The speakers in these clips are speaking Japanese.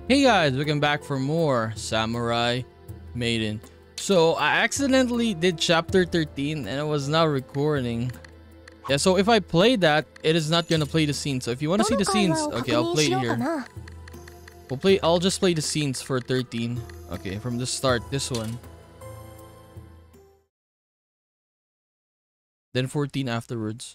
Hey guys, welcome back for more Samurai Maiden. So I accidentally did chapter 13 and it was not recording. Yeah, so if I play that, it is not gonna play the scenes. So if you want to see the scenes, okay, I'll play it here. I'll just play the scenes for 13. Okay, from the start, this one. Then 14 afterwards.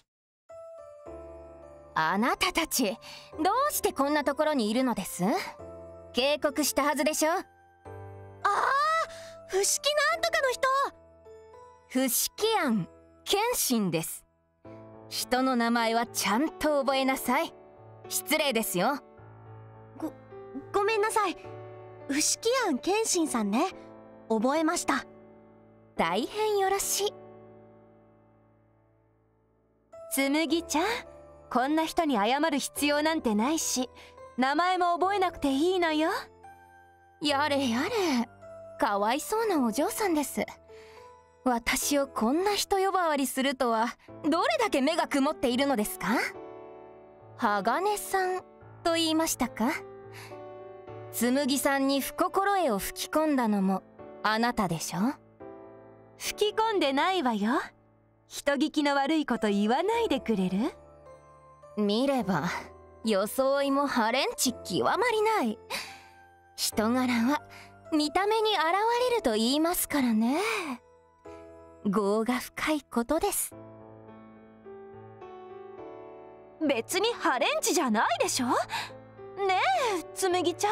あなたたち、どうしてこんなところにいるのです？警告したはずでしょ。ああ、伏木なんとかの人。伏木庵謙信です。人の名前はちゃんと覚えなさい。失礼ですよ。 ごめんなさい。伏木庵謙信さんね。覚えました。 大変よろしい。紬ちゃん、こんな人に謝る必要なんてないし、名前も覚えなくていいのよ。やれやれ、かわいそうなお嬢さんです。私をこんな人呼ばわりするとはどれだけ目が曇っているのですか？鋼さんと言いましたか？紬さんに不心得を吹き込んだのもあなたでしょ？吹き込んでないわよ。人聞きの悪いこと言わないでくれる？見れば装いもハレンチ極まりない。人柄は見た目に現れると言いますからね。業が深いことです。別にハレンチじゃないでしょ。ねえ紬ちゃん。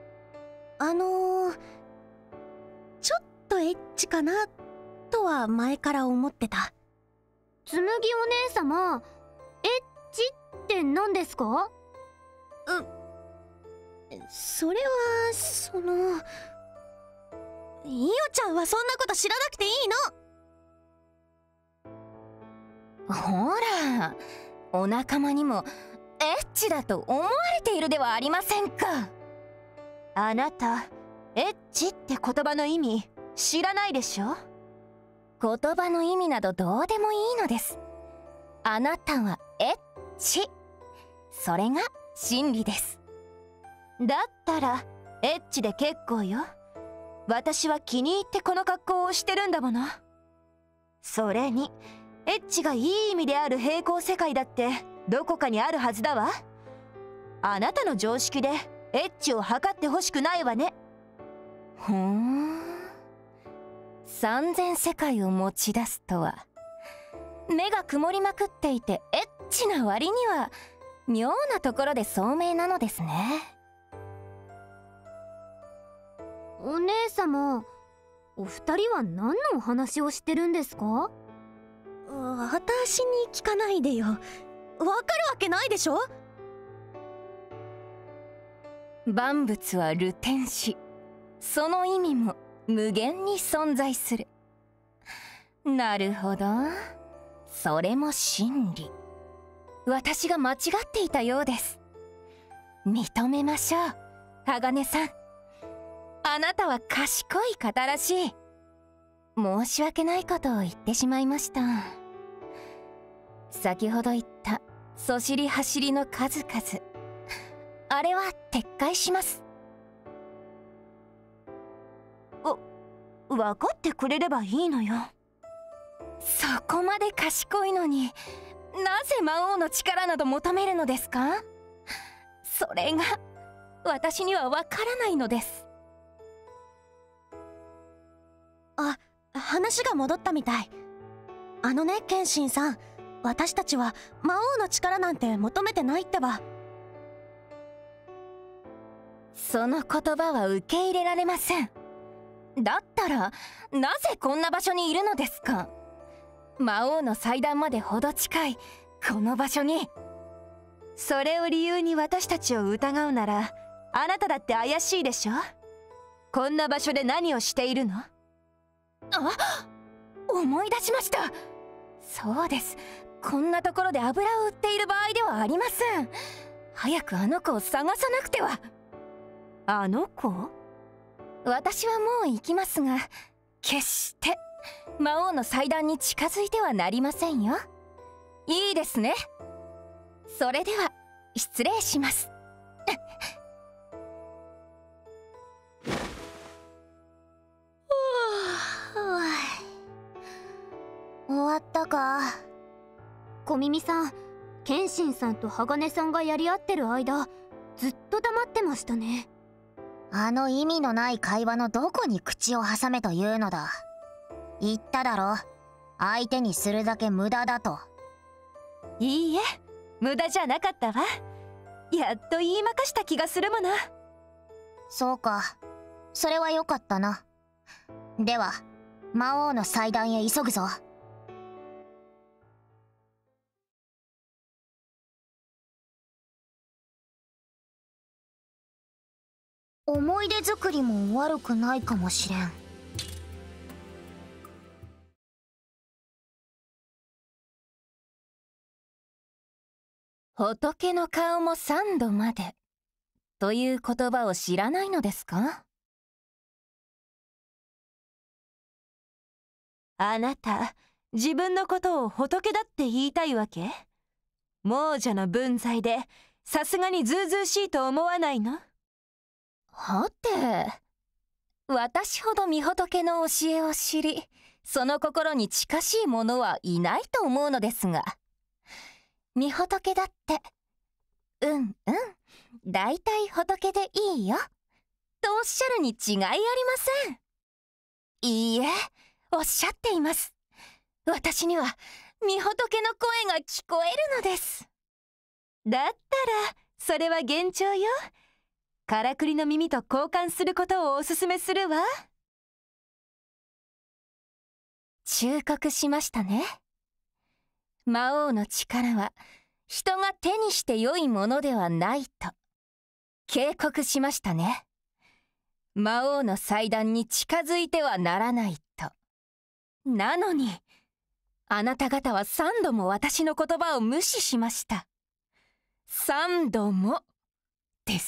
ちょっとエッチかなとは前から思ってた。 紬お姉様、エッチって何ですか？ それはイオちゃんはそんなこと知らなくていいの。ほら、お仲間にもエッチだと思われているではありませんか。あなた、エッチって言葉の意味知らないでしょ。言葉の意味などどうでもいいのです。あなたはエッチ、それが真理です。だったらエッチで結構よ。私は気に入ってこの格好をしてるんだもの。それにエッチがいい意味である平行世界だってどこかにあるはずだわ。あなたの常識でエッチを測ってほしくないわね。ほーん、三千世界を持ち出すとは。目が曇りまくっていてエッチな割には妙なところで聡明なのですね。 お姉様、お二人は何のお話をしてるんですか？ 私に聞かないでよ。わかるわけないでしょ。 万物は流転し、その意味も無限に存在する。なるほど、それも真理。私が間違っていたようです。認めましょう、鋼さん。あなたは賢い方らしい。申し訳ないことを言ってしまいました。先ほど言ったそしり走りの数々、あれは撤回します。分かってくれればいいのよ。そこまで賢いのになぜ魔王の力など求めるのですか？それが私には分からないのです。 話が戻ったみたい。謙信さん、私たちは魔王の力なんて求めてないってば。 その言葉は受け入れられません。だったらなぜこんな場所にいるのですか？魔王の祭壇までほど近いこの場所に。それを理由に私たちを疑うならあなただって怪しいでしょ。こんな場所で何をしているの？思い出しました。そうです、こんなところで油を売っている場合ではありません。早くあの子を探さなくては。あの子？私はもう行きますが、決して魔王の祭壇に近づいてはなりませんよ。いいですね。それでは失礼します。 たか。 小耳さん、謙信さんと鋼さんがやり合ってる間ずっと黙ってましたね。 あの意味のない会話のどこに口を挟めというのだ。言っただろ、相手にするだけ無駄だと。 いいえ、無駄じゃなかったわ。やっと言いまかした気がするもの。 そうか、それはよかったな。では魔王の祭壇へ急ぐぞ。思い出作りも悪くないかもしれん。 仏の顔も3度までという言葉を知らないのですか？あなた、自分のことを仏だって言いたいわけ？亡者の分際でさすがにずうずうしいと思わないの？はて、私ほど御仏の教えを知り、その心に近しい者はいないと思うのですが、御仏だって、大体仏でいいよ、とおっしゃるに違いありません。いいえ、おっしゃっています。私には御仏の声が聞こえるのです。だったら、それは幻聴よ。からくりの耳と交換することをおすすめするわ。忠告しましたね。魔王の力は人が手にして良いものではないと警告しましたね。魔王の祭壇に近づいてはならないと。なのにあなた方は3度も私の言葉を無視しました。3度もです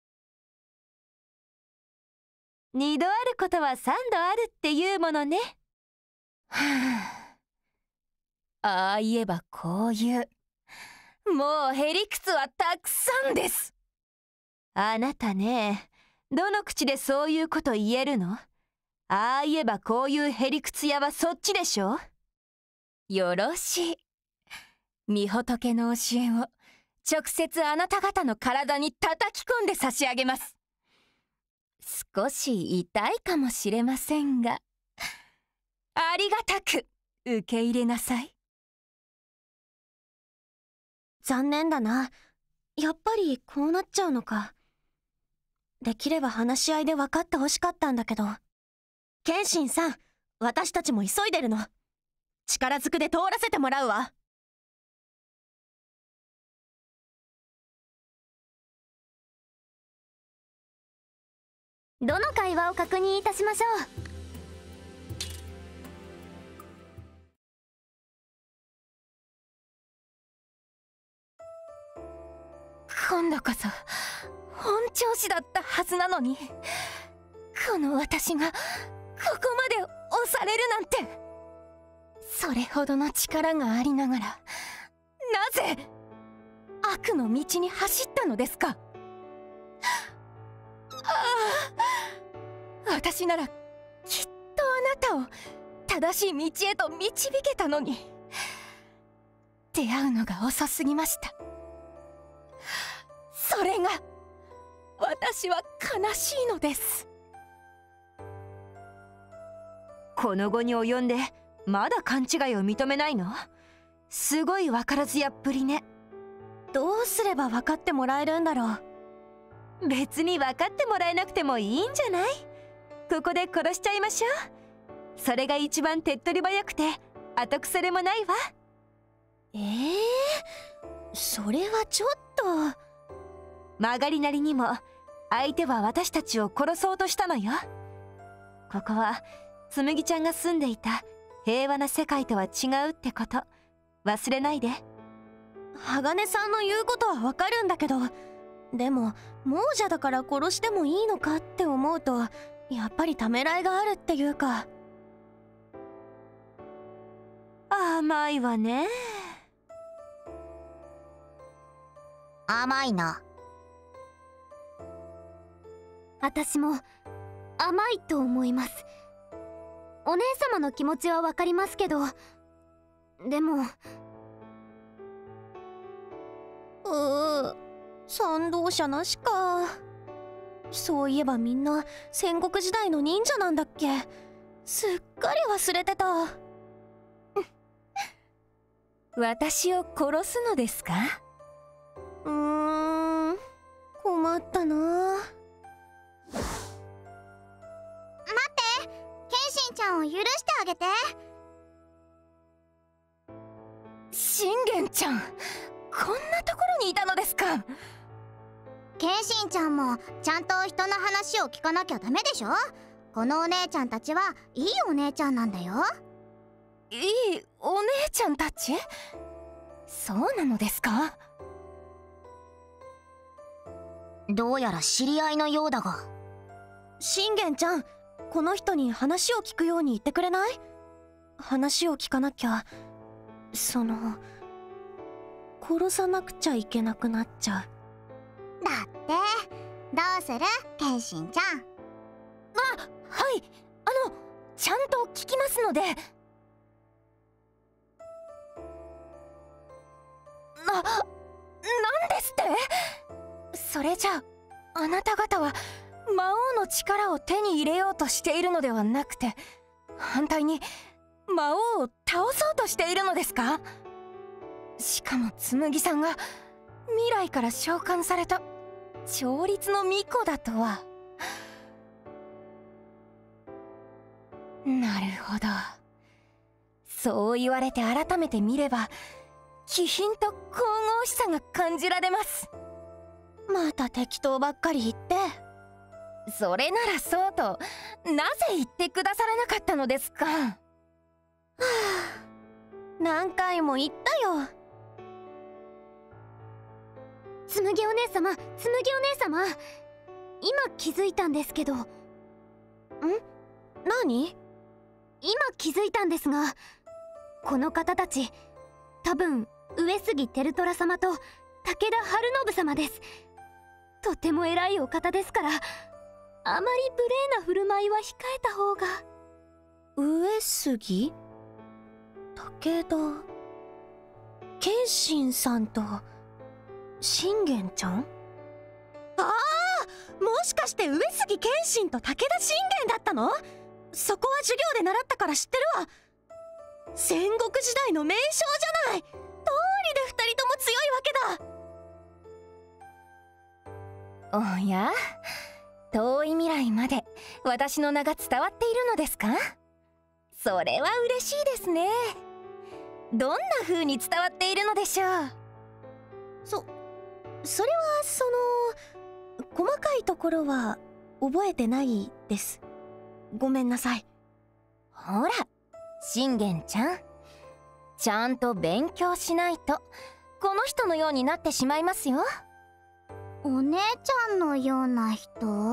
。2度あることは3度あるっていうものね。はあ、ああ言えばこういう。もうへりくつはたくさんです。あなたね、どの口でそういうこと言えるの？ああ言えばこういうへりくつ屋はそっちでしょ？よろしい。御仏の教えを直接あなた方の体に叩き込んで差し上げます。少し痛いかもしれませんが、ありがたく受け入れなさい。 残念だな。やっぱりこうなっちゃうのか。できれば話し合いで分かってほしかったんだけど。謙信さん、私たちも急いでるの。力ずくで通らせてもらうわ。 どの会話を確認いたしましょう。 今度こそ本調子だったはずなのに、この私がここまで押されるなんて。それほどの力がありながら、なぜ悪の道に走ったのですか？私ならきっとあなたを正しい道へと導けたのに、出会うのが遅すぎました。それが私は悲しいのです。この後に及んでまだ勘違いを認めないの？すごい分からずやっぷりね。 どうすれば分かってもらえるんだろう。 別に分かってもらえなくてもいいんじゃない？ここで殺しちゃいましょう。それが一番手っ取り早くて後腐れもないわ。 それはちょっと。 曲がりなりにも相手は私たちを殺そうとしたのよ。ここはつむぎちゃんが住んでいた平和な世界とは違うってこと忘れないで。 鋼さんの言うことはわかるんだけど、でも亡者だから殺してもいいのかって思うと、やっぱりためらいがあるっていうか。 甘いわね。 甘いな。 私も甘いと思います。お姉様の気持ちはわかりますけど、 でも賛同者なしか。そういえばみんな戦国時代の忍者なんだっけ。すっかり忘れてた。 私を殺すのですか？ 困ったな。 謙信ちゃんを許してあげて。 信玄ちゃん、こんなところにいたのですか？ 謙信ちゃんもちゃんと人の話を聞かなきゃダメでしょ。このお姉ちゃんたちはいいお姉ちゃんなんだよ。 いいお姉ちゃんたち？そうなのですか？ どうやら知り合いのようだが。 信玄ちゃん、この人に話を聞くように言ってくれない？話を聞かなきゃ、殺さなくちゃいけなくなっちゃう。 だってどうする謙信ちゃん。 はい、ちゃんと聞きますので。なんですって？それじゃあ、あなた方は魔王の力を手に入れようとしているのではなくて、反対に魔王を倒そうとしているのですか？しかも紬さんが未来から召喚された調律の巫女だとは。なるほど。そう言われて改めて見れば、気品と神々しさが感じられます。 また適当ばっかり言って。 それならそうと、なぜ言ってくださらなかったのですか？ 何回も言ったよ。 紬お姉様、紬お姉様、今気づいたんですけど。 何？ 今気づいたんですが、この方たち多分上杉輝虎様と武田晴信様です。とても偉いお方ですから、あまり無礼な振る舞いは控えた方が。 上杉？武田謙信さんと信玄ちゃん？もしかして上杉謙信と武田信玄だったの？そこは授業で習ったから知ってるわ。戦国時代の名将じゃない。通りで二人とも強いわけだ。 おや、遠い未来まで私の名が伝わっているのですか？それは嬉しいですね。どんな風に伝わっているのでしょう？ それは細かいところは覚えてないです。ごめんなさい。 ほら、信玄ちゃん、ちゃんと勉強しないとこの人のようになってしまいますよ。 お姉ちゃんのような人？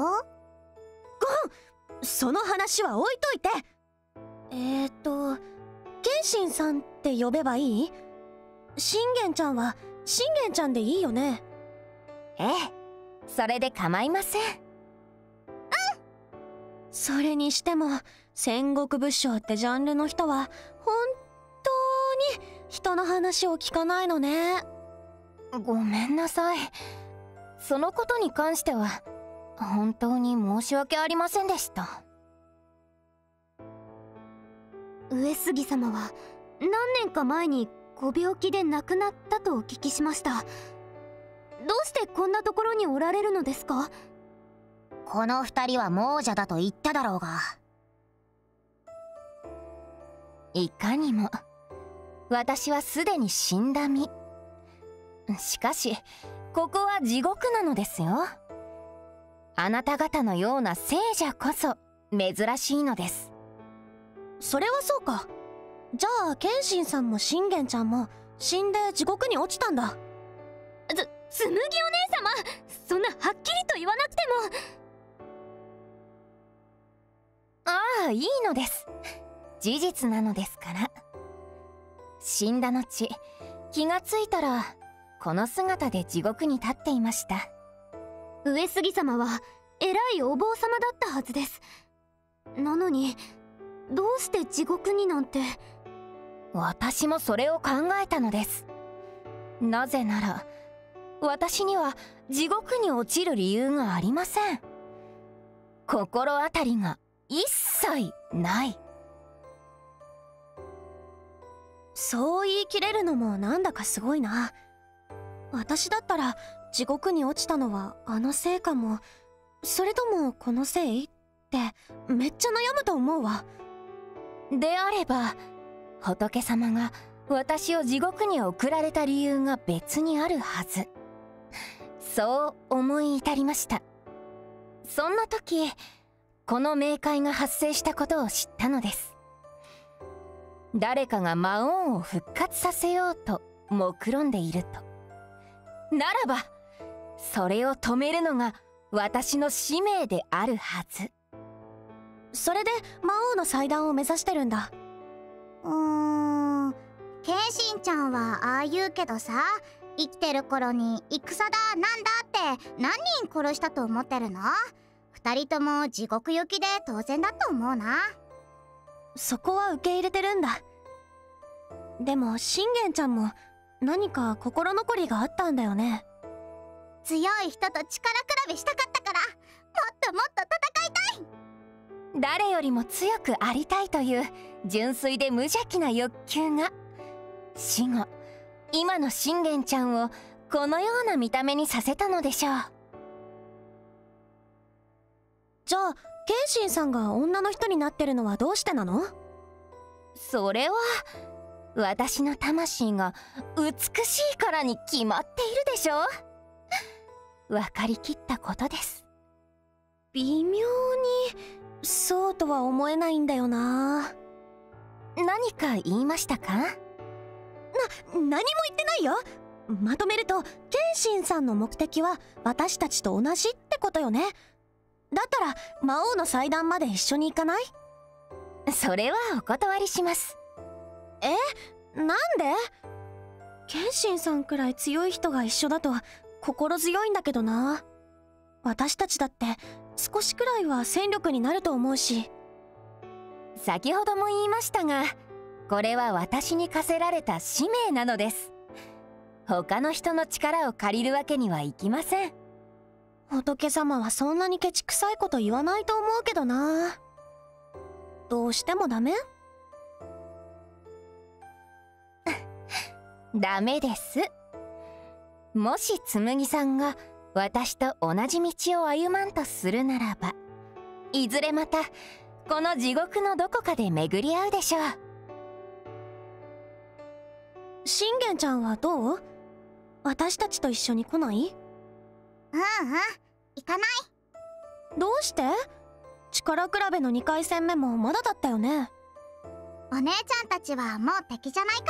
その話は置いといて。謙信さんって呼べばいい？信玄ちゃんは信玄ちゃんでいいよね？ ええ、それで構いません。 それにしても戦国武将ってジャンルの人は本当に人の話を聞かないのね。 ごめんなさい。そのことに関しては本当に申し訳ありませんでした。 上杉様は何年か前にご病気で亡くなったとお聞きしました。どうしてこんなところにおられるのですか？ この二人は亡者だと言っただろうが。 いかにも、私はすでに死んだ身。しかしここは地獄なのですよ。あなた方のような聖者こそ珍しいのです。 それはそうか。じゃあ謙信さんも信玄ちゃんも死んで地獄に落ちたんだ。 紬お姉様、そんなはっきりと言わなくても。 ああ、いいのです。事実なのですから。死んだ後、気がついたらこの姿で地獄に立っていました。 上杉様は偉いお坊様だったはずです。なのにどうして地獄になんて。 私もそれを考えたのです。なぜなら私には地獄に落ちる理由がありません。心当たりが一切ない。 そう言い切れるのもなんだかすごいな。私だったら地獄に落ちたのはあのせいかも、それともこのせいってめっちゃ悩むと思うわ。 であれば仏様が私を地獄に送られた理由が別にあるはず、そう思い至りました。そんな時この冥界が発生したことを知ったのです。誰かが魔王を復活させようと目論んでいると。ならばそれを止めるのが私の使命であるはず。 それで魔王の祭壇を目指してるんだ。 剣心ちゃんはああ言うけどさ、生きてる頃に戦だなんだって何人殺したと思ってるの？二人とも地獄行きで当然だと思うな。 そこは受け入れてるんだ。でも信玄ちゃんも何か心残りがあったんだよね。 強い人と力比べしたかったから、もっともっと戦いたい。 誰よりも強くありたいという純粋で無邪気な欲求が死後今の信玄ちゃんをこのような見た目にさせたのでしょう。 じゃあ剣心さんが女の人になってるのはどうしてなの？ それは私の魂が美しいからに決まっているでしょう。分かりきったことです。 微妙にそうとは思えないんだよな。 何か言いましたか？ 何も言ってないよ。まとめると剣心さんの目的は私たちと同じってことよね。だったら魔王の祭壇まで一緒に行かない？ それはお断りします。 なんで？剣心さんくらい強い人が一緒だと心強いんだけどな。私たちだって少しくらいは戦力になると思うし。 先ほども言いましたが、これは私に課せられた使命なのです。他の人の力を借りるわけにはいきません。 仏様はそんなにケチくさいこと言わないと思うけどな。どうしてもダメ？ ダメです。もし紬さんが私と同じ道を歩まんとするならば、いずれまたこの地獄のどこかで巡り合うでしょう。 信玄ちゃんはどう？私たちと一緒に来ない？ 行かない。 どうして？力比べの2回戦目もまだだったよね。 お姉ちゃんたちはもう敵じゃないから。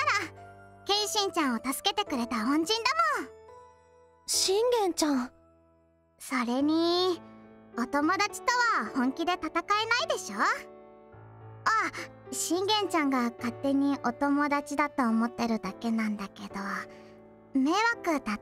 剣心ちゃんを助けてくれた恩人だもん。 信玄ちゃん。 それにお友達とは本気で戦えないでしょ。信玄ちゃんが勝手にお友達だと思ってるだけなんだけど、迷惑だった？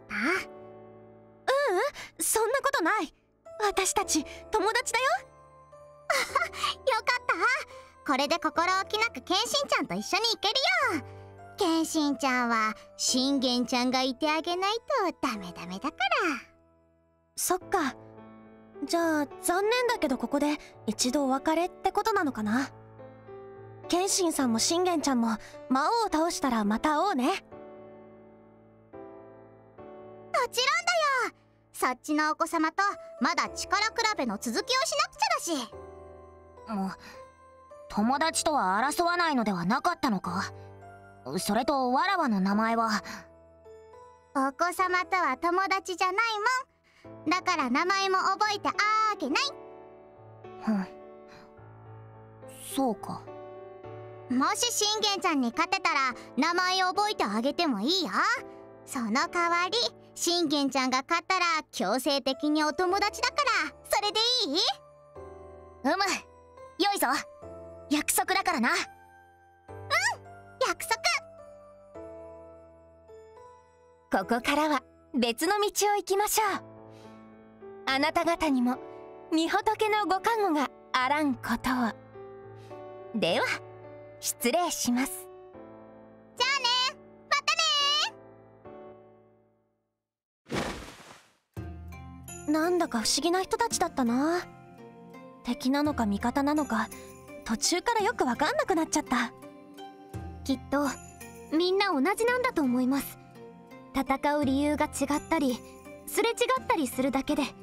そんなことない。私たち友達だよ。 よかった。これで心置きなく剣心ちゃんと一緒に行けるよ。剣心ちゃんは信玄ちゃんがいてあげないとダメだから。 そっか。じゃあ残念だけどここで一度お別れってことなのかな。剣心さんも信玄ちゃんも魔王を倒したらまた会おうね。 もちろんだよ。そっちのお子様とまだ力比べの続きをしなくちゃだし。 もう友達とは争わないのではなかったのか？それとわらわの名前は。 お子様とは友達じゃないもん。だから名前も覚えてあげない。 そうか。 もし信玄ちゃんに勝てたら名前覚えてあげてもいいよ。その代わり信玄ちゃんが勝ったら強制的にお友達だから、それでいい？ よいぞ。約束だからな。 約束。 ここからは別の道を行きましょう。あなた方にも御仏のご加護があらんことを。では失礼します。 なんだか不思議な人たちだったな。敵なのか味方なのか途中からよく分かんなくなっちゃった。 きっとみんな同じなんだと思います。戦う理由が違ったりすれ違ったりするだけで。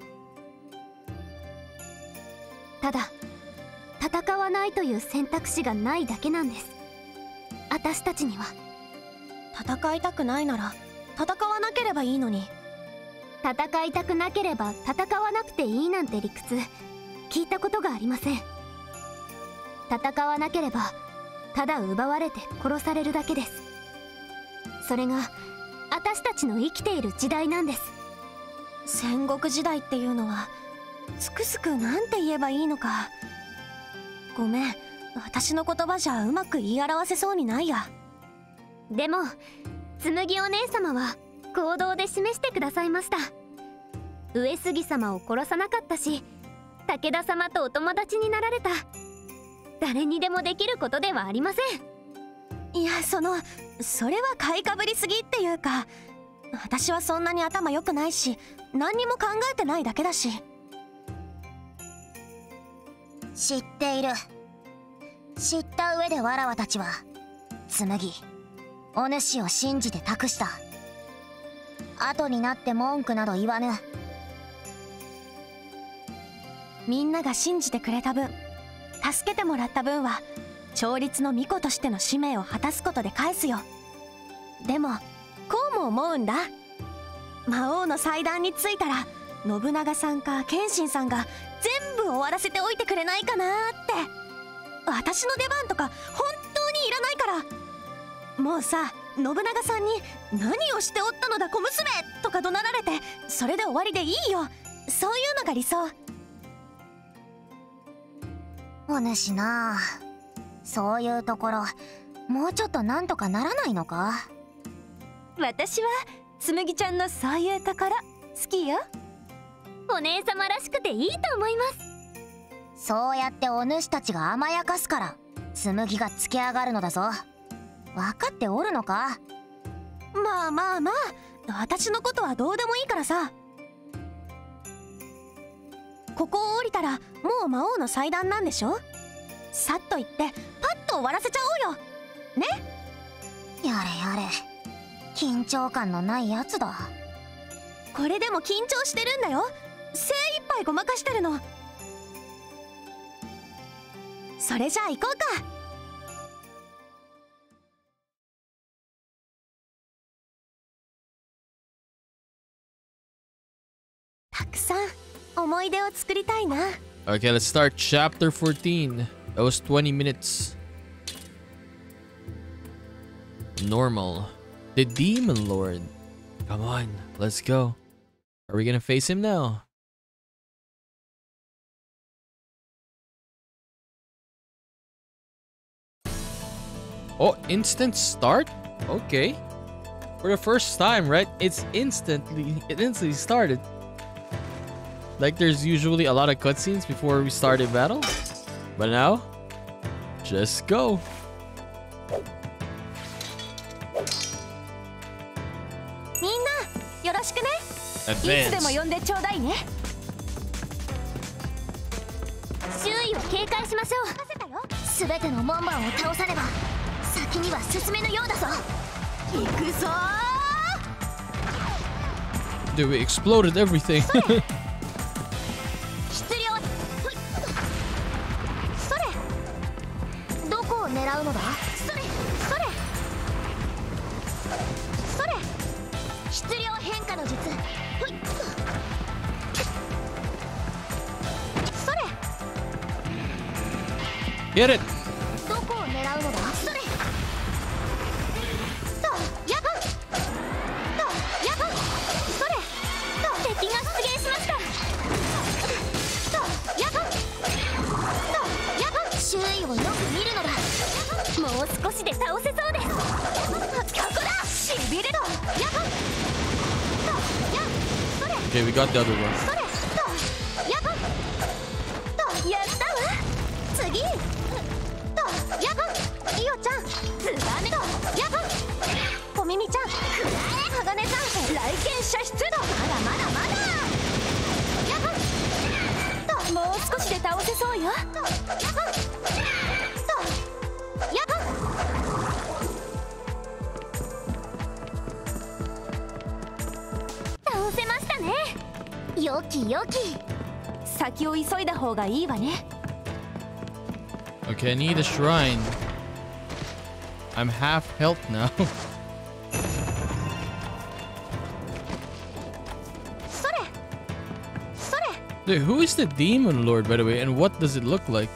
ただ戦わないという選択肢がないだけなんです。私たちには。 戦いたくないなら戦わなければいいのに。 戦いたくなければ戦わなくていいなんて理屈聞いたことがありません。戦わなければただ奪われて殺されるだけです。それが私たちの生きている時代なんです。 戦国時代っていうのはつくづくなんて言えばいいのか。ごめん、私の言葉じゃうまく言い表せそうにないや。 でも紬お姉様は行動で示してくださいました。上杉様を殺さなかったし、武田様とお友達になられた。誰にでもできることではありません。 いや、それは買いかぶりすぎっていうか、私はそんなに頭良くないし何にも考えてないだけだし。 知っている。知った上でわらわたちは紬、お主を信じて託した。後になって文句など言わぬ。 みんなが信じてくれた分、助けてもらった分は調律の巫女としての使命を果たすことで返すよ。でもこうも思うんだ。魔王の祭壇に着いたら信長さんか謙信さんが全部終わらせておいてくれないかなって。私の出番とか本当にいらないから。もうさ、信長さんに何をしておったのだ小娘とか怒鳴られてそれで終わりでいいよ。そういうのが理想。 お主なあ、そういうところもうちょっとなんとかならないのか。 私は紬ちゃんのそういうところ好きよ。 お姉様らしくていいと思います。 そうやってお主たちが甘やかすから紬がつけ上がるのだぞ。分かっておるのか。 まあまあまあ、私のことはどうでもいいからさ。ここを降りたらもう魔王の祭壇なんでしょ。さっと行ってパッと終わらせちゃおうよね。 やれやれ、緊張感のないやつだ。 これでも緊張してるんだよ。精一杯ごまかしてるの。それじゃあ行こうか。たくさん思い出を作りたいな。 Okay, let's start chapter 14. That was 20 minutes. Normal. The Demon Lord. Come on, let's go. Are we gonna face him now? Oh, instant start? Okay. For the first time, right? It instantly started. Like there's usually a lot of cutscenes before we start a battle. But now, just go. みんなよろしくね。いつでも呼んでちょうだいね。 周囲を警戒しましょう。 すべての門番を倒さねば先には進めぬようだぞ。 行くぞー。 Dude, we exploded everything. どこを狙うのだ。それ質量変化の術。ほい。それ Get it. どこを狙うのだ。それとやばんとやばん。それと敵が出現しました。とやばんとやばん。周囲をよく見るのだ。 もう少しで倒せそうです。 ここだ。しびれろ。やばんとやそれ Okay, we got the other one. それとやばんとやったわ。次とやばん。イオちゃんツバメとやばん。 お耳ちゃん、 鋼さん来県射出度。まだまだまだ。 そうよ。 倒せましたね。よきよき。 先を急いだ方がいいわね。 Okay, I need a shrine. I'm half health now. それそれ。 Dude, who is the demon lord, by the way, and what does it look like?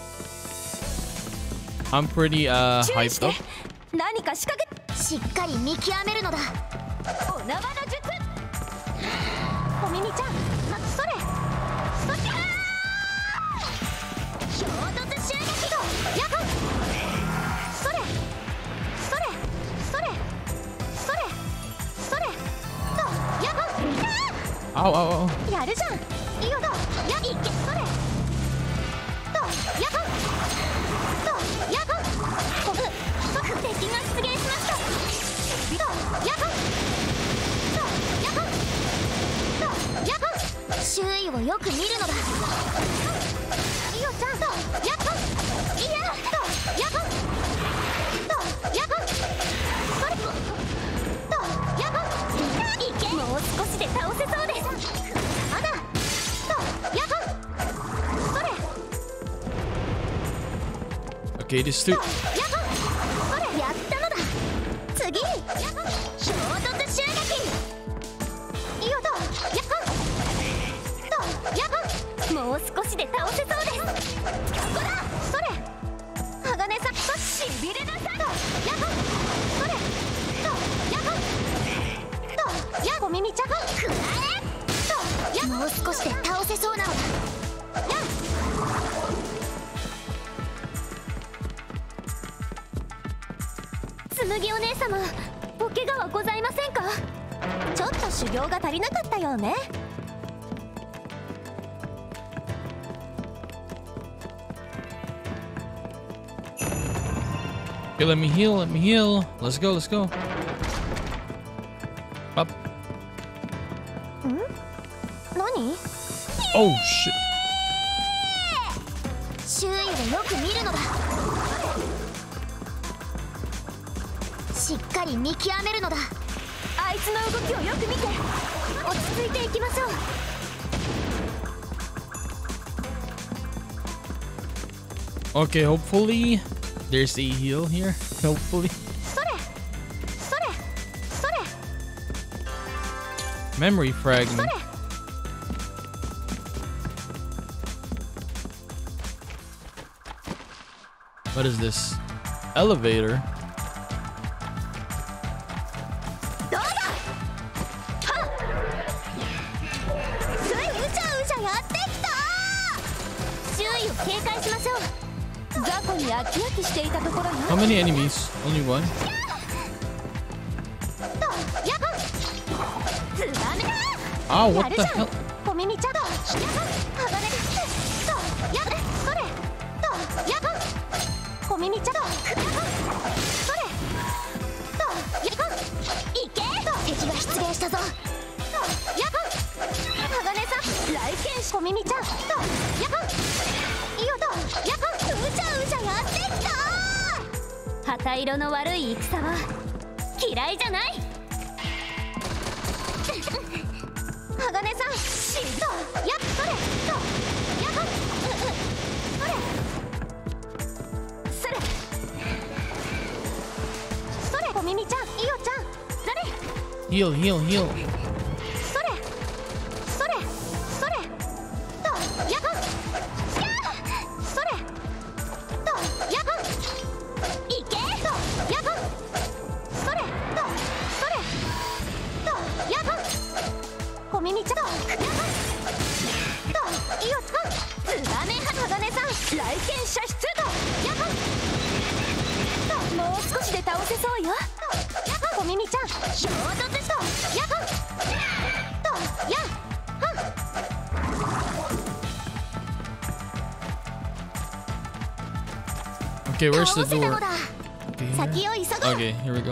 I'm pretty 注意し hyped て up. 何か仕掛け。 しっかり見極めるのだ。 お縄の術。お耳ちゃん、それそれ。 衝突襲撃だ。やっそれそれそれそれそれ。とやっ Ow, ow, ow. やるじゃん。いいよだ。やいけそれ。とやっとやっ敵が出現しました。とやっとやっとやっ周囲をよく見るのだ。 いいよちゃんとやっといいやとやっとやっとそれとやっといけ。もう少しで倒せそうです。まだとやっとそれ Okay, this too. やっとそれやったのだ。次やっと衝突襲撃。いいよとやっとやっともう少しで倒せそうです。ここだそれ鋼さんとしびれなさい。とやっとそれとやっとやっお耳ちゃんくらえとやっもう少しで倒せそうなのだ。 や紬お姉様、お怪我はございませんか。 ちょっと修行が足りなかったようね。 Okay, let me heal, let me heal. Let's go, let's go. Up. 何？ Oh, shit. 周囲をよく見るのだ。しっかり見極めるのだ。 あいつの動きをよく見て。 落ち着いていきましょう。 Okay, hopefully there's a heal here. Hopefully. それそれそれ Memory そ fragment. れ。 What is this? Elevator. どうだ。はっついうじゃうじゃやってきた。周囲を警戒しましょう。 雑魚に飽き飽きしていたところよ。 How many enemies? Only one? とやっつばめだ。 Ah, や what る the じゃん hell? お耳ちゃんとやっ鋼がとやっそれとやっお耳ちゃんとやっそれとやっいけと敵が出現したぞ。 とやっ鋼さん来剣しお耳ちゃんとやっいいよとやっうじゃうじゃやってきた。旗色の悪い戦は嫌いじゃない。鋼さんしっとやっそれとやっそれそれそれお耳ちゃんいいよちゃんそれ Heal, heal, heal. それそれそれとやっそれとやっいけとやっそれとそれとやっお耳ちゃんとやっといいよつばめは鋼さん来剣射出とやっもう少しで倒せそうよ。 やっお耳ちゃん衝突とやっとやっ Okay, where's the 倒せた door? のだ。 Okay, 先を急ごう。 okay, here we go.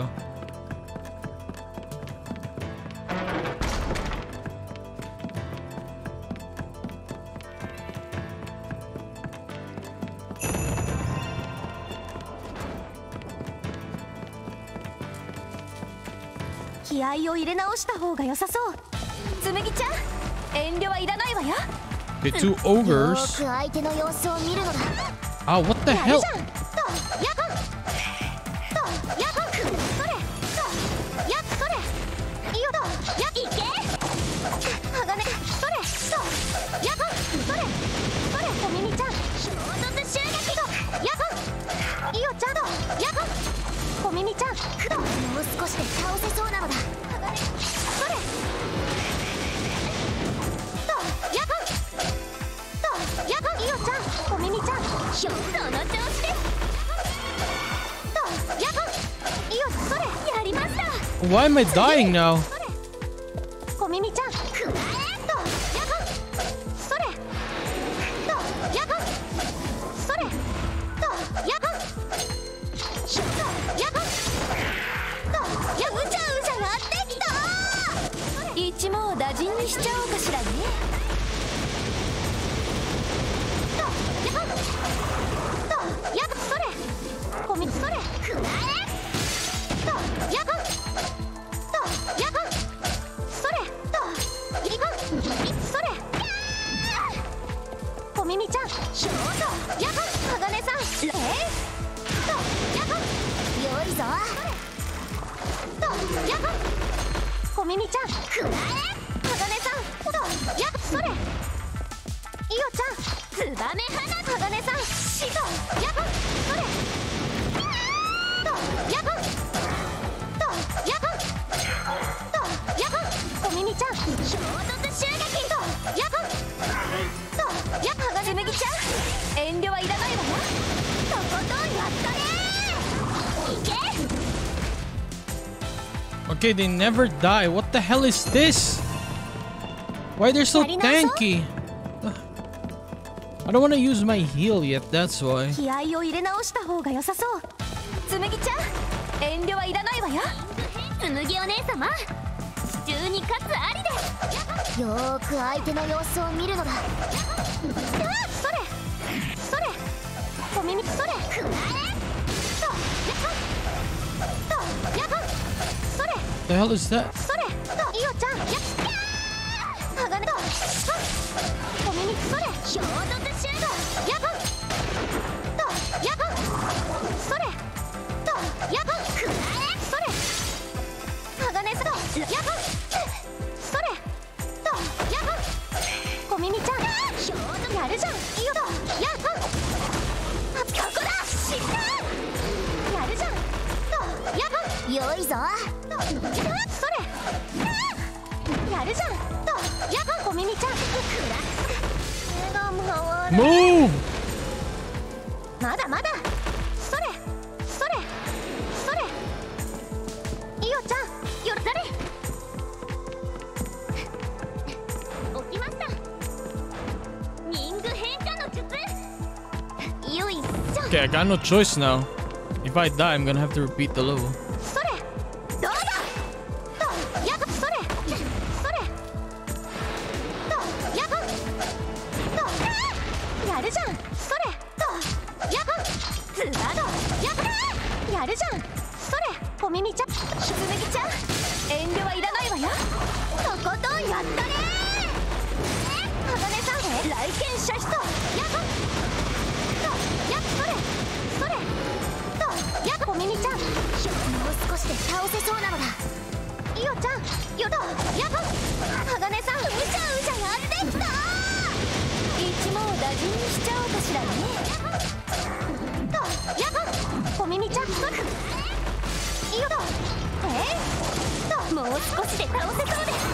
気合を入れ直した方が良さそう。つむぎちゃん、遠慮はいらないわよ。 Okay, two よ ogres. ーく相手の様子を見るのだ。 Ah, what the やる hell? じゃん。とやこんとやこんそれとやそれいいよとやいけ鋼それとやこんそれお耳ちゃん衝突襲撃とやこんいいよちゃんとやこんお耳ちゃんともう少しで倒せそうなのだ。 鋼それとやこんとやこんいいよちゃんお耳ちゃんひょっとの調子ですとやこんいいよそれやりました。 Why am I dying now? 小耳ちゃんくらえとやこんそれとやこんそれとやこんひょっとやこんとやうじゃうじゃやってきた。一網打尽にしちゃおうかしらね。とやこんとやこんそれ小耳それくらえとやこんとやこんそれといこんそれお耳ちゃんひょうとやこん鋼さんとやこん良いぞ。 とやこんお耳ちゃんくらえ鋼さんとやこんそれいよちゃんツバメ花鋼さんしとやこんそれとやこんとやこんとやこんお耳ちゃん衝突襲撃とやこんとや鋼つむぎちゃん遠慮はいらないわよ。とことんやったねいけ。 Okay, they never die. What the hell is this? Why they're so tanky? I don't want to use my heal yet, that's why. 気合を入れ直した方が良さそう。つむぎちゃん遠慮はいらないわよ。つむぎお姉様支柱に勝つありです。 よーく相手の様子を見るのだ。 それそれお耳それくらえとやこんとやこんそれ The hell is that? それといよちゃんや鋼とお耳それ衝突シュートやこんとやこんそれとやこんくらえそれ鋼とやこんそれとやこんお耳ちゃん衝突やるじゃんいいよとやこんここだ知ったやるじゃんとやこん良いぞ。 それやるじゃんとやこんお耳ちゃんくら目が回る Move! まだまだそれそれそれいよちゃんよろざれ起きましたリング変化の術よいしょ Okay, I got no choice now. If I die, I'm gonna have to repeat the level. それどうだとやこんそれそれとやこんとやるじゃんそれとやこんズバドやこんやるじゃんそれお耳ちゃんつむぎちゃん遠慮はいらないわよ。とことんやったね鋼さん来県者人やこんとやそれそれとやこんお耳ちゃんもう少しで倒せそうなのだ。 いよちゃんよとやこん鋼さんうじゃうじゃやってきた。一網打尽にしちゃおうかしらねとやこんお耳ちゃんといよとともう少しで倒せそうです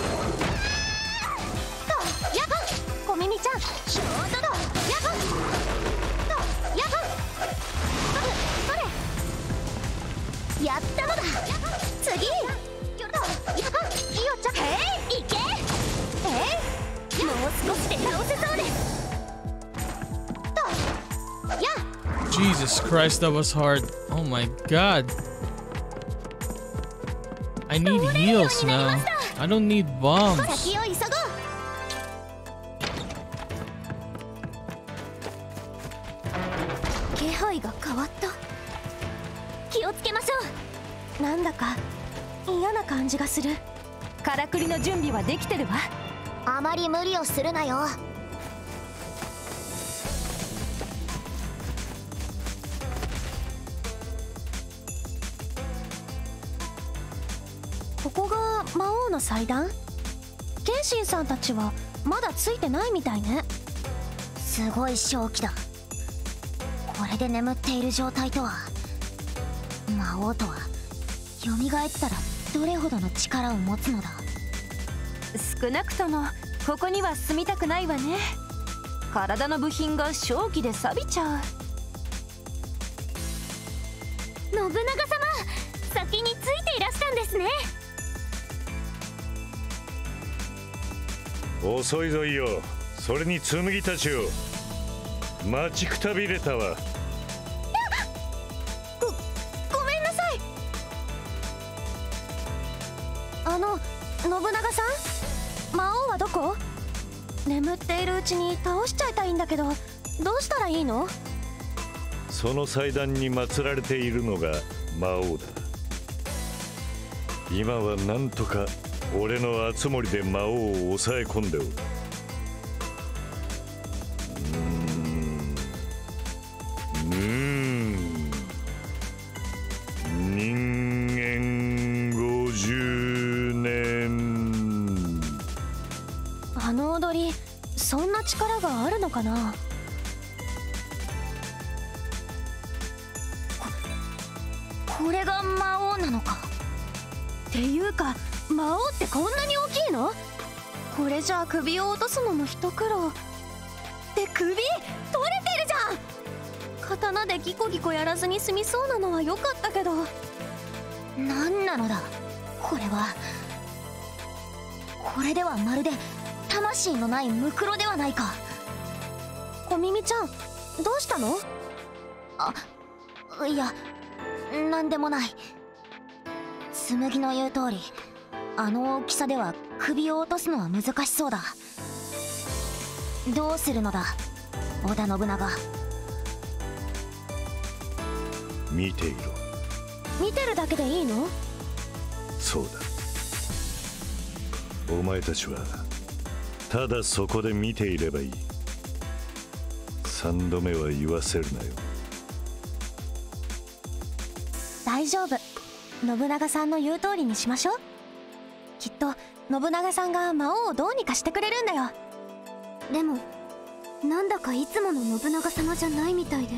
とやこんお耳ちゃんひょうととやこんとやこんそれやったのだ次よとやこんいよちゃんいけもう少しで倒せそうですとや Jesus Christ, that was hard. Oh my god. I need heals now. I don't need bombs. 先を急ごう。気配が変わった。気をつけましょう。なんだか嫌な感じがする。 からくりの準備はできてるわ。 あまり無理をするなよ。 ここが魔王の祭壇？剣心さんたちはまだついてないみたいね。 すごい正気だ。これで眠っている状態とは、魔王とは蘇ったらどれほどの力を持つのだ。 少なくともここには住みたくないわね。体の部品が正気で錆びちゃう。 信長様、先についていらしたんですね。 遅いぞいよ。それに紬たちよ、待ちくたびれたわ。 ごめんなさい。信長さん、魔王はどこ？眠っているうちに倒しちゃいたいんだけど、どうしたらいいの？ その祭壇に祀られているのが魔王だ。今はなんとか俺の熱盛で魔王を抑え込んでおる。人間50年。 あの踊り、そんな力があるのかな？ これが魔王なのか？ っていうか、魔王ってこんなに大きいの？これじゃあ首を落とすのも一苦労。って首取れてるじゃん。刀でギコギコやらずに済みそうなのは良かったけど。 何なのだこれは。これではまるで魂のないムクロではないか。 小耳ちゃん、どうしたの？ いや、なんでもない。紬の言う通り、あの大きさでは首を落とすのは難しそうだ。どうするのだ織田信長。 見ていろ。 見てるだけでいいの？ そうだ。お前たちはただそこで見ていればいい。3度目は言わせるなよ。 大丈夫。信長さんの言う通りにしましょう。きっと信長さんが魔王をどうにかしてくれるんだよ。 でもなんだかいつもの信長様じゃないみたいで、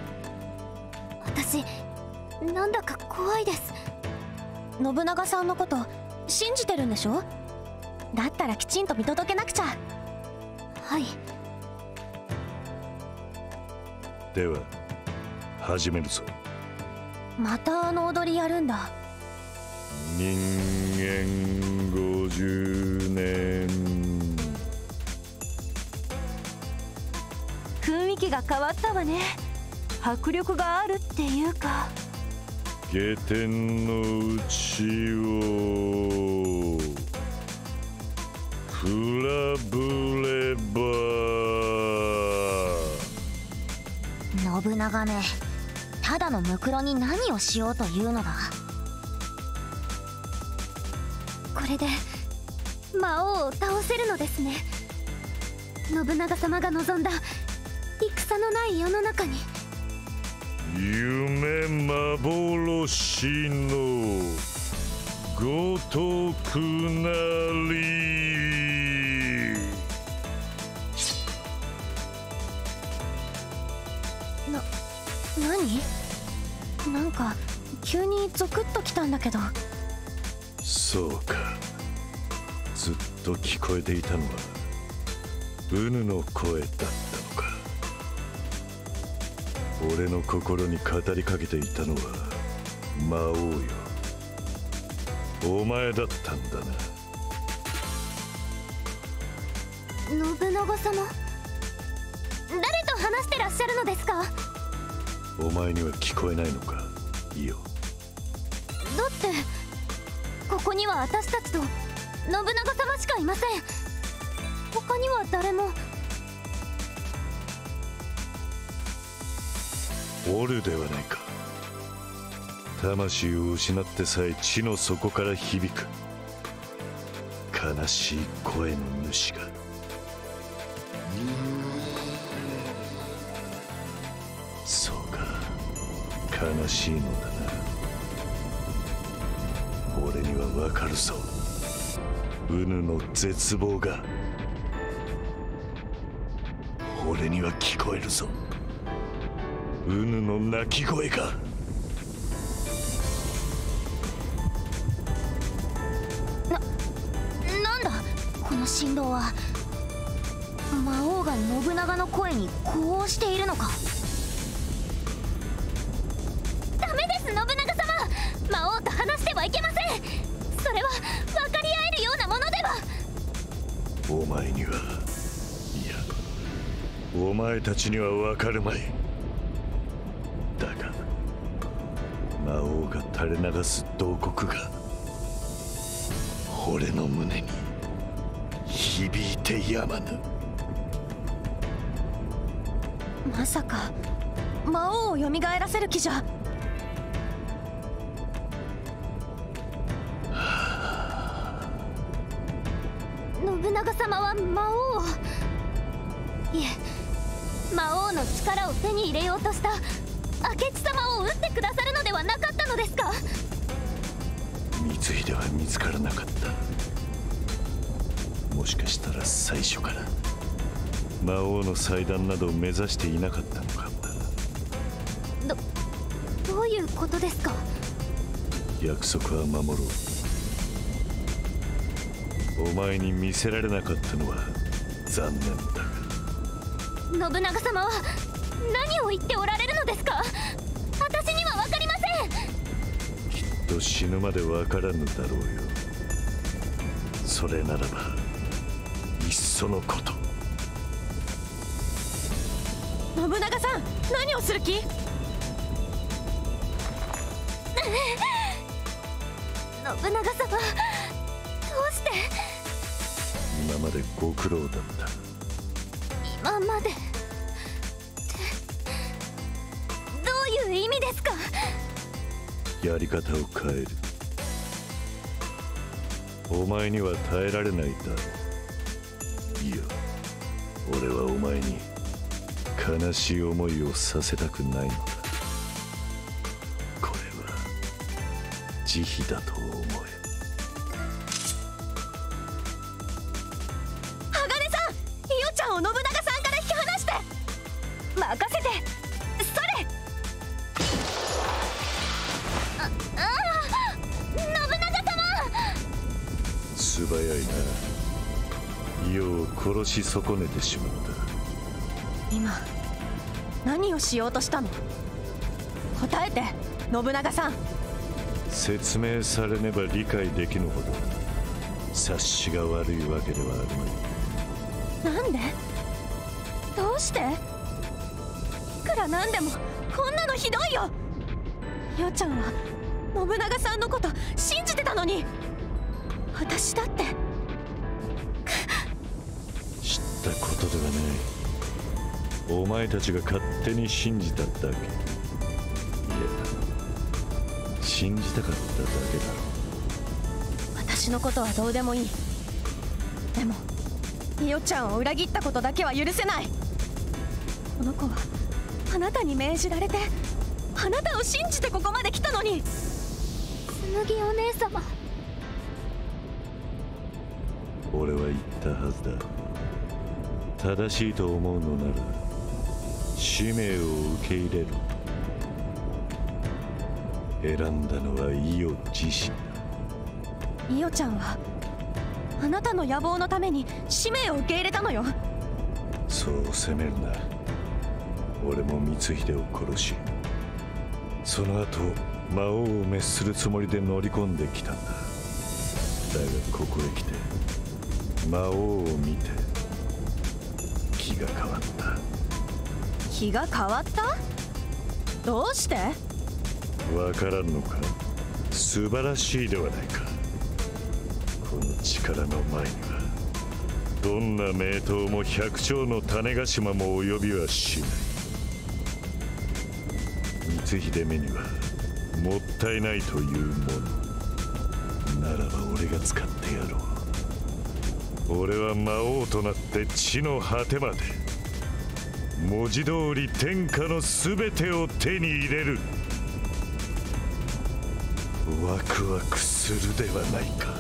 私なんだか怖いです。 信長さんのこと信じてるんでしょ？だったらきちんと見届けなくちゃ。 はい。 では始めるぞ。 またあの踊りやるんだ。 人間50年。 雰囲気が変わったわね。迫力があるっていうか。 下天の内をふらぶれば。 信長め、ただのムクロに何をしようというのだ。 これで魔王を倒せるのですね。信長様が望んだ戦のない世の中に。 夢幻のごとくなり。 何？なんか急にゾクッときたんだけど。 そうか。ずっと聞こえていたのはウヌの声だったのか。俺の心に語りかけていたのは魔王よ。お前だったんだな。 信長様、誰と話してらっしゃるのですか？ お前には聞こえないのか、イオ。 だってここには私たちと信長様しかいません。他には誰も。 おるではないか。 魂を失ってさえ地の底から響く悲しい声の主が。そうか、悲しいのだな。俺にはわかるぞ、ウヌの絶望が。俺には聞こえるぞ、ウヌの鳴き声が。 なんだこの振動は。魔王が信長の声に呼応しているのか。 ダメです信長様、魔王と話してはいけません。それは分かり合えるようなものでは。 お前には、いやお前たちには分かるまい。だが魔王が垂れ流す慟哭が俺の胸に響いてやまぬ。 まさか魔王を蘇らせる気じゃ。 信長様は魔王を、いえ魔王の力を手に入れようとした明智様を討ってくださるのではなかったのですか。 光秀は見つからなかった。もしかしたら最初から魔王の祭壇などを目指していなかったのかもな。 どういうことですか。 約束は守ろう。お前に見せられなかったのは残念だが。 信長様は何を言っておられるのですか。私には分かりません。 きっと死ぬまで分からぬだろうよ。それならばいっそのこと。 信長さん、何をする気？ 信長様、どうして今までご苦労だった。 今までってどういう意味ですか。 やり方を変える。お前には耐えられないだろう。いや、俺はお前に悲しい思いをさせたくないのだ。これは慈悲だと思え。 鋼さん、伊代ちゃんを信長さんから引き離して。 任せて。それ。信長様。 素早いな。伊代を殺し損ねてしまった。 今何をしようとしたの？答えて、信長さん。 説明されねば理解できぬほど察しが悪いわけではあるまい。 なんで？どうして？いくらなんでもこんなのひどいよ。伊代ちゃんは信長さんのこと信じてたのに。私だって知ったことではない。お前たちが勝手に信じただけ。いや、信じたかっただけだろ。 私のことはどうでもいい。でも伊代ちゃんを裏切ったことだけは許せない。この子はあなたに命じられて、あなたを信じてここまで来たのに。 紬お姉様。 俺は言ったはずだ。正しいと思うのなら使命を受け入れる。選んだのは伊代自身だ。 伊代ちゃんはあなたの野望のために使命を受け入れたのよ。 そう責めるな。俺も光秀を殺し、その後魔王を滅するつもりで乗り込んできたんだ。だがここへ来て魔王を見て気が変わった。 気が変わった？どうして？ わからんのか。素晴らしいではないか。この力の前にはどんな名刀も百丁の種子島も及びはしない。光秀めにはもっったいないというものならば俺が使ってやろう。俺は魔王となって地の果てまで文字通り天下の全てを手に入れる。ワクワクするではないか。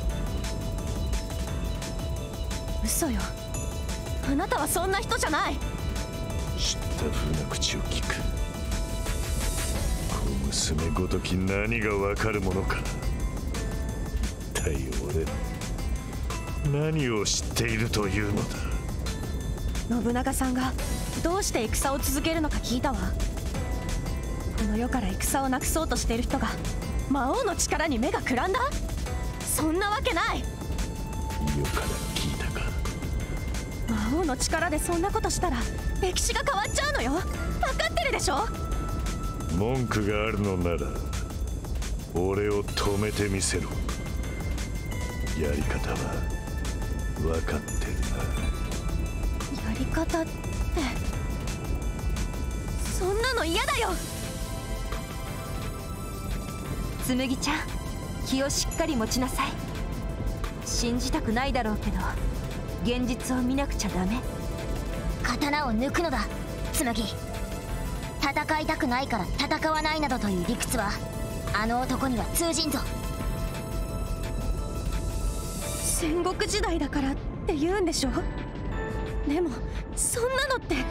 嘘よ、あなたはそんな人じゃない。 知った風な口を聞く。小娘ごとき何がわかるものか。一体俺ら何を知っているというのだ。 信長さんがどうして戦を続けるのか聞いたわ。この世から戦をなくそうとしている人が魔王の力に目がくらんだ？そんなわけない。 世から聞いたか。 魔王の力でそんなことしたら歴史が変わっちゃうのよ。分かってるでしょ。 文句があるのなら俺を止めてみせろ。やり方は分かってるな。 やり方ってそんなの嫌だよ。 紬ちゃん、気をしっかり持ちなさい。信じたくないだろうけど現実を見なくちゃダメ。 刀を抜くのだ紬。戦いたくないから戦わないなどという理屈はあの男には通じんぞ。 戦国時代だからって言うんでしょ。でもそんなのって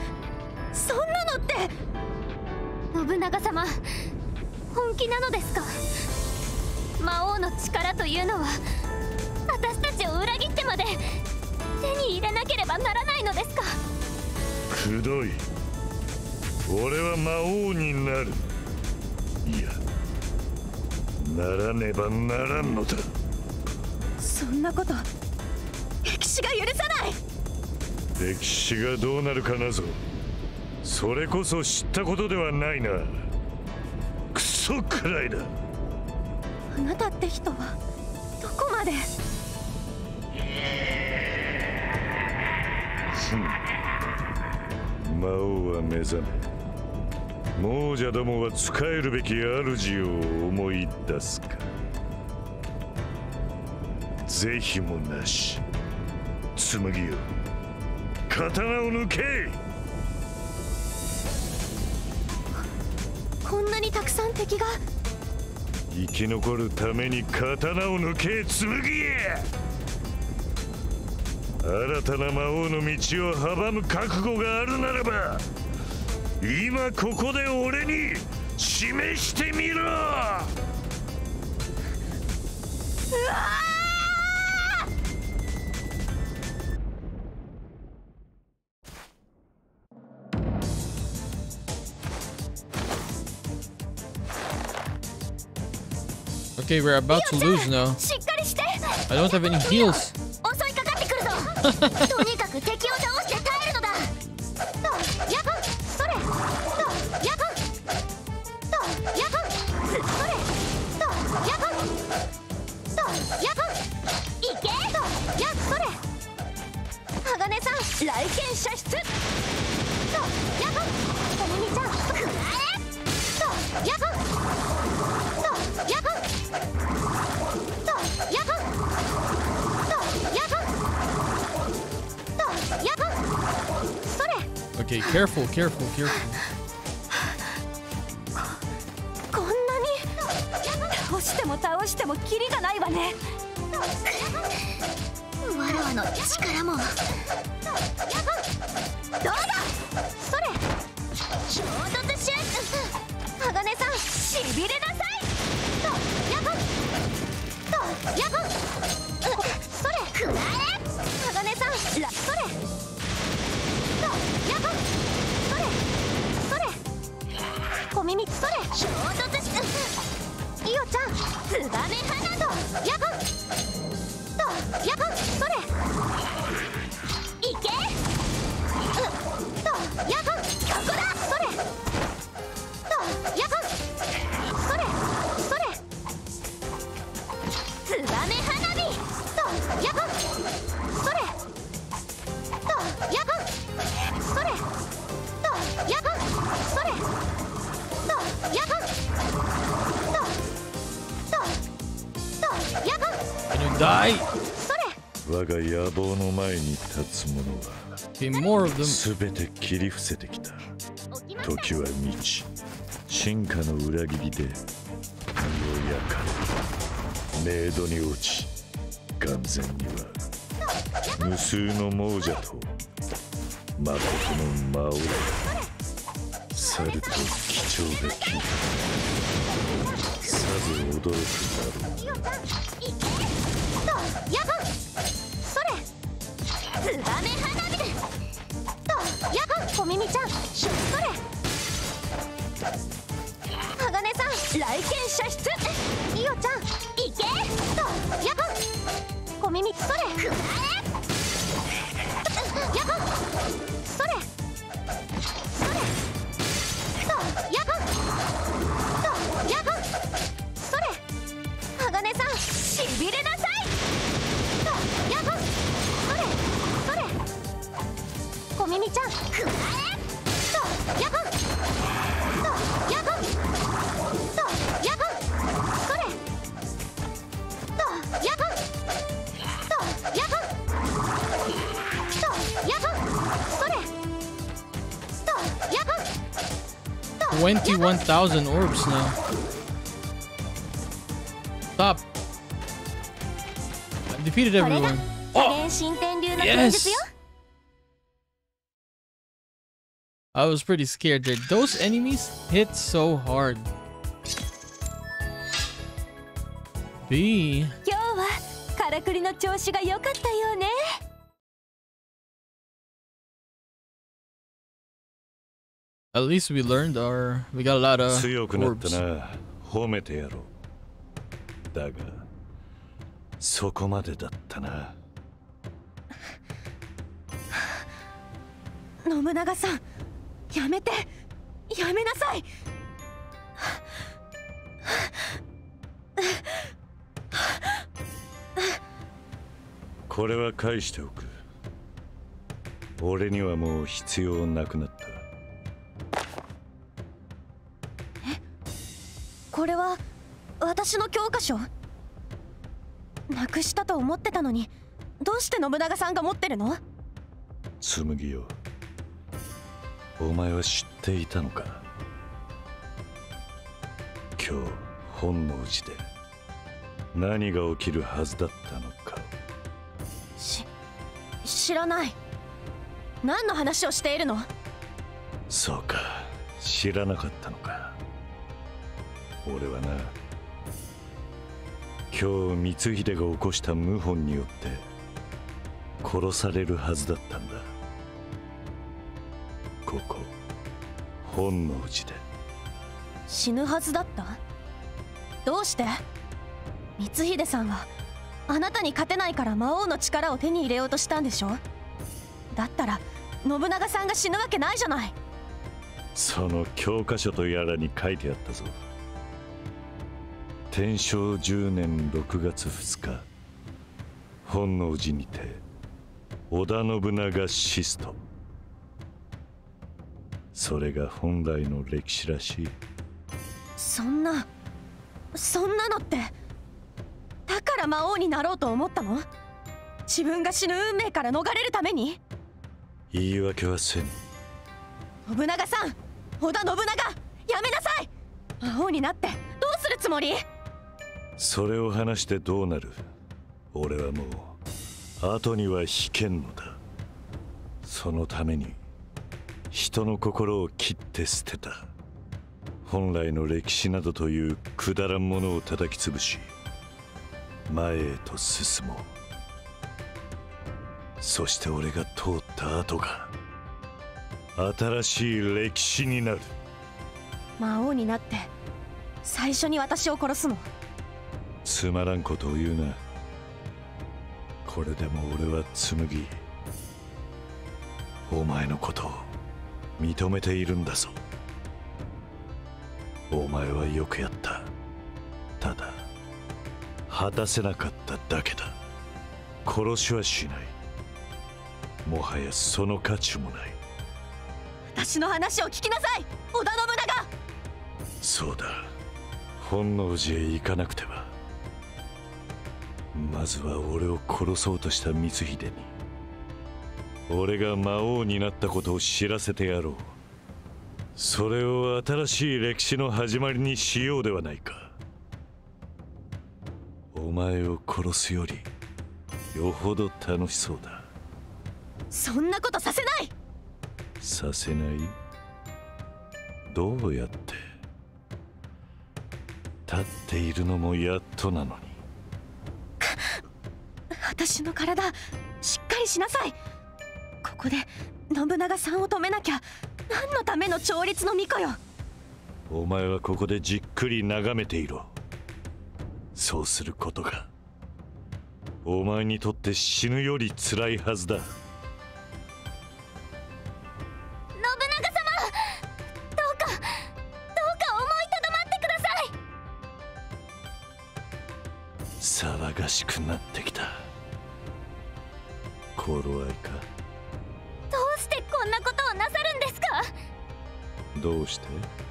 信長様、本気なのですか？魔王の力というのは私たちを裏切ってまで手に入れなければならないのですか？ くどい。俺は魔王になる。いや、ならねばならんのだ。 そんなこと歴史が許さない。 歴史がどうなるかなぞ。それこそ知ったことではないな。クソくらいだ。 あなたって人はどこまで。 魔王は目覚め、亡者どもは仕えるべき主を思い出すか。是非もなし。紬よ、刀を抜け。 こんなにたくさん敵が。 生き残るために刀を抜け紬や。新たな魔王の道を阻む覚悟があるならば今ここで俺に示してみろ。 Okay, we're about to lose now. しっかりして。 I don't have any heals. 襲いかかってくるぞ。とにかく敵を倒して耐えるのだ。とやばんそれ。とやばんとやばんそれ。とやばんとやばんいけとやそれ。鋼さん来剣射出。とやばんおみみちゃんくらえ。とやばんとやばんとやばんやばんとやばんそれ。 Okay, careful, careful, careful. こんなに倒してもキリがないわね。 わらわの力も。 どうだそれ。衝突シュート。鋼さんしびれなさい。とやばんとやばんそれ。くらえ鋼さんそれ。とやばんそれそれ。小耳それ。衝突しイオちゃんツバメ花とやばんとやばんそれ。いけとやばんここだそれ。とやばんそれそれ。ツバメ花火とやばんそれ。とやばんそれ。とやばんそれ。とやばんと Die! 我が野望の前に立つ者は Okay, more of them. 全て切り伏せてきた。時は満ち、進化の裏切りで身を焼かれ、冥土に落ち、眼前には無数の亡者と誠の魔王、猿と貴重が聞いた。さぞ驚くだろう。 やばそれツバメ花火でやば小耳ちゃんそれ鋼さん来剣射出イオちゃんいけやば小耳それやばそれやばやばそれ鋼さんしびれなさいやばそれそれ小耳ちゃんやばやばやばそれやばやばやばそれやば 21,000 orbs now. Stop. I defeated everyone. 多 Oh! 元新天流の剣術よ Yes! I was pretty scared there. Those enemies hit so hard. B. 今日はからくりの調子が良かったようね。 At least we learned we got a lot of 強くなった orbs. な。褒めてやろう。だがそこまでだったな。 信長さんやめてやめなさいこれは返しておく。俺にはもう必要なくなった。 これは私の教科書なくしたと思ってたのにどうして信長さんが持ってるの？ 紬よ、お前は知っていたのか。今日本能寺で何が起きるはずだったのか。 知らない。何の話をしているの？ そうか、知らなかったのか。俺はな、今日光秀が起こした謀反によって殺されるはずだったんだ。ここ本能寺で。 死ぬはずだった？どうして？光秀さんはあなたに勝てないから魔王の力を手に入れようとしたんでしょ？だったら信長さんが死ぬわけないじゃない。 その教科書とやらに書いてあったぞ。天正10年6月2日、本能寺にて織田信長死と。それが本来の歴史らしい。 そんなのってだから魔王になろうと思ったの？自分が死ぬ運命から逃れるために？ 言い訳はせん。 信長さん、織田信長、やめなさい。魔王になってどうするつもり？ それを話してどうなる。俺はもう後には引けんのだ。そのために人の心を切って捨てた。本来の歴史などというくだらんものを叩き潰し前へと進もう。そして俺が通った後が新しい歴史になる。 魔王になって最初に私を殺すの？ つまらんことを言うな。これでも俺は紬、お前のことを認めているんだぞ。お前はよくやった。ただ果たせなかっただけだ。殺しはしない。もはやその価値もない。 私の話を聞きなさい、織田信長。 そうだ、本能寺へ行かなくては。 まずは俺を殺そうとした光秀に俺が魔王になったことを知らせてやろう。それを新しい歴史の始まりにしようではないか。お前を殺すよりよほど楽しそうだ。 そんなことさせない。 させない？どうやって？立っているのもやっとなのに。 私の体しっかりしなさい。ここで信長さんを止めなきゃ。何のための調律の巫女よ。 お前はここでじっくり眺めていろ。そうすることがお前にとって死ぬより辛いはずだ。 信長様、どうか思いとどまってください。 騒がしくなってきた。頃合いか。 どうしてこんなことをなさるんですか？ どうして？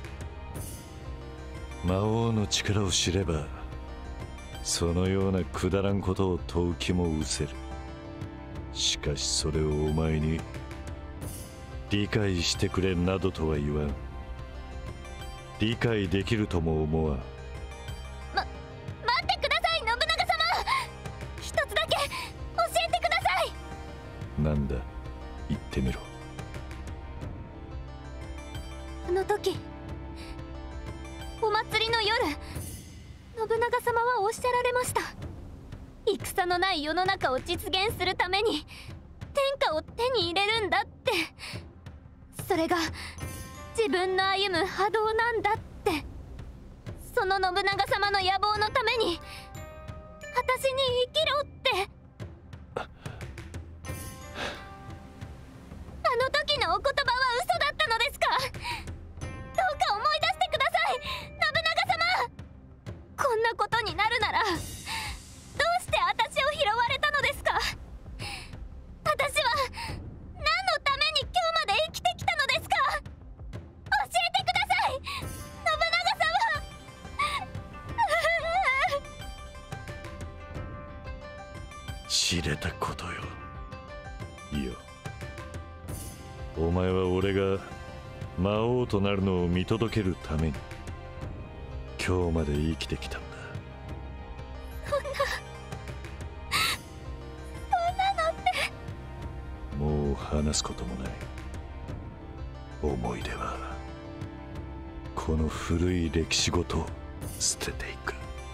魔王の力を知ればそのようなくだらんことを問う気も失せる。しかしそれをお前に理解してくれなどとは言わん。理解できるとも思わん。 待ってください、信長様。一つだけ教えてください。 なんだ、言ってみろ。 あの時お祭りの夜、信長様はおっしゃられました。戦のない世の中を実現するために天下を手に入れるんだって。それが自分の歩む波動なんだって。その信長様の野望のために私に生きろって。あの時のお言葉は嘘だったのですか？どうか思い出してください、信長様。こんなことになるならどうして私を拾われたのですか？私は何のために今日まで生きてきたのですか？教えてください、信長様。 知れたことよ。いや、お前は俺が魔王となるのを見届けるために今日まで生きてきたんだ。 そんなのって。 もう話すこともない。思い出はこの古い歴史ごと捨てていく。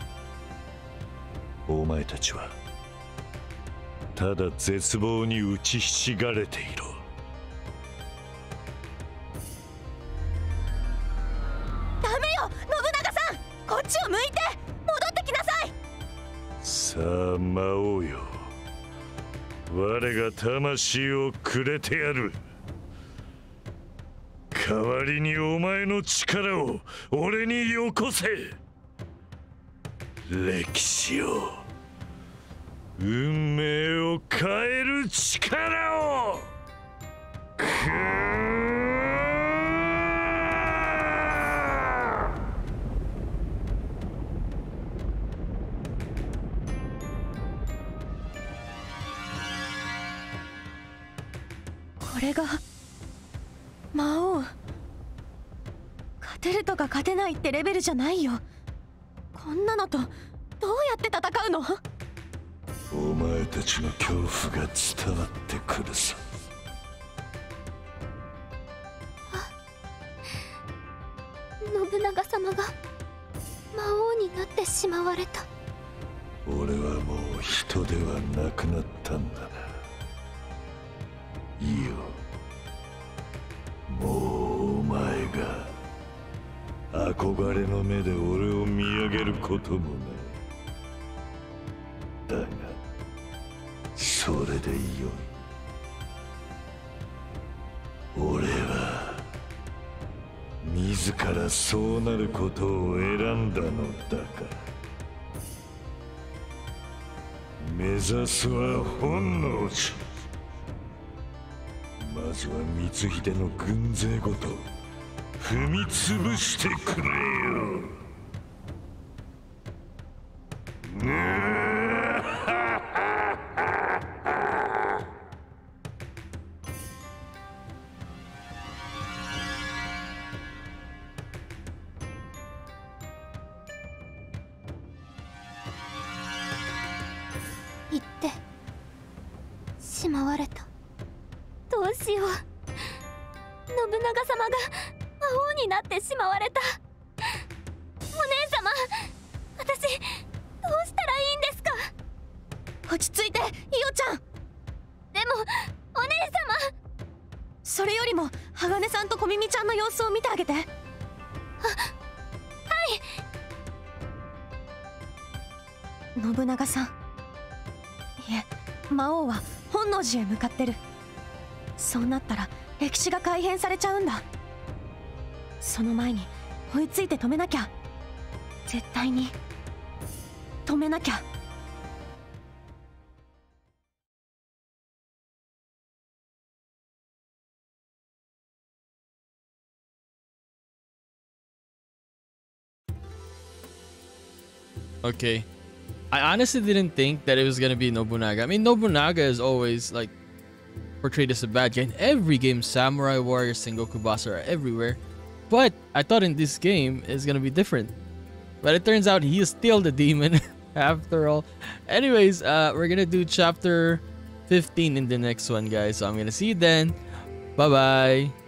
お前たちはただ絶望に打ちひしがれていろ。 ダメよ、信長さん。こっちを向いて戻ってきなさい。 さあ魔王よ、我が魂をくれてやる。代わりにお前の力を俺によこせ。歴史を、運命を変える力を。 これが魔王。勝てるとか勝てないってレベルじゃないよ。こんなのとどうやって戦うの？ お前たちの恐怖が伝わってくるさ。 信長様が魔王になってしまわれた。 俺はもう人ではなくなったんだな。いいよ、もうお前が憧れの目で俺を見上げることもない。だがそれでよい。俺は自らそうなることを選んだのだから。目指すは本能寺。まずは光秀の軍勢ごと踏み潰してくれよ。 まわれた。どうしよう。信長様が魔王になってしまわれた。お姉様、私どうしたらいいんですか？ 落ち着いて、イオちゃん。 でもお姉様。 それよりも鋼さんと小耳ちゃんの様子を見てあげて。はい。信長さん、いえ、魔王は本能寺へ向かってる。そうなったら歴史が改変されちゃうんだ。その前に追いついて止めなきゃ。絶対に止めなきゃ。 Okay. I honestly didn't think that it was gonna be Nobunaga. I mean, Nobunaga is always like portrayed as a bad guy in every game. Samurai Warriors, Sengoku Basara are everywhere. But I thought in this game it's gonna be different. But it turns out he is still the demon after all. Anyways, we're gonna do chapter 15 in the next one, guys. So I'm gonna see you then. Bye bye.